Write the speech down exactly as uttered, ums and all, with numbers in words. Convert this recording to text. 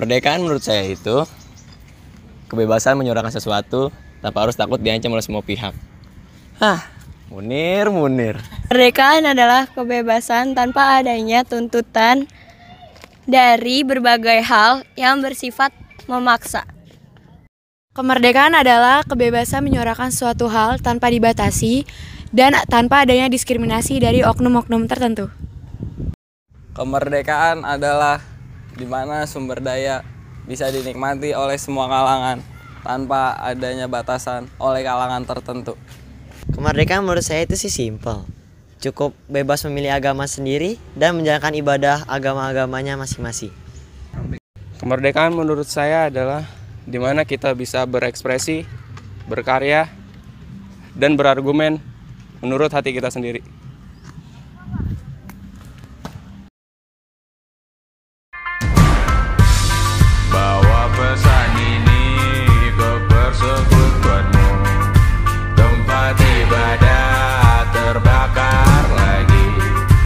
Kemerdekaan menurut saya itu kebebasan menyuarakan sesuatu tanpa harus takut diancam oleh semua pihak. Hah, Munir, Munir. Kemerdekaan adalah kebebasan tanpa adanya tuntutan dari berbagai hal yang bersifat memaksa. Kemerdekaan adalah kebebasan menyuarakan suatu hal tanpa dibatasi dan tanpa adanya diskriminasi dari oknum-oknum tertentu. Kemerdekaan adalah di mana sumber daya bisa dinikmati oleh semua kalangan tanpa adanya batasan oleh kalangan tertentu. Kemerdekaan menurut saya itu sih simpel. Cukup bebas memilih agama sendiri dan menjalankan ibadah agama-agamanya masing-masing. Kemerdekaan menurut saya adalah di mana kita bisa berekspresi, berkarya, dan berargumen menurut hati kita sendiri.